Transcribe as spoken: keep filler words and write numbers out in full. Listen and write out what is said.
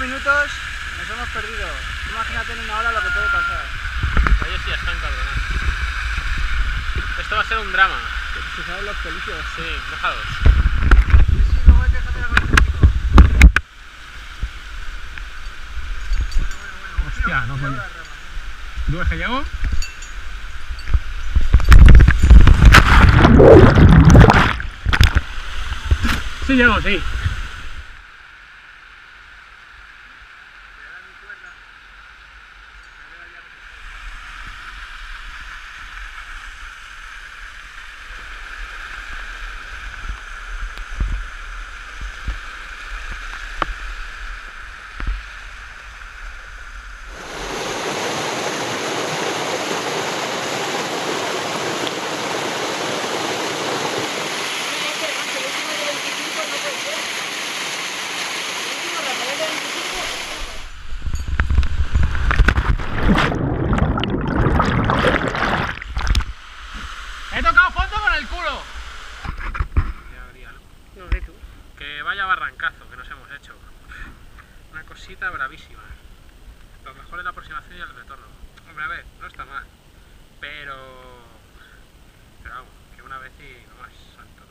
minutos nos hemos perdido. Imagínate en una hora lo que puede pasar. Ellos sí ya están cabronados. Esto va a ser un drama. Se saben los pelillos. Sí, déjalos. Sí, sí, luego hay que cambiar algo eléctrico. Bueno, bueno, bueno. Hostia, no puedo. ¿Tú ves que llego? Sí llego, sí. He tocado fondo con el culo. Ya habría, ¿no? No sé tú. Que vaya barrancazo que nos hemos hecho. Una cosita bravísima. Lo mejor es la aproximación y el retorno. Hombre, a ver, no está mal. Pero... Pero vamos, que una vez y no más santo.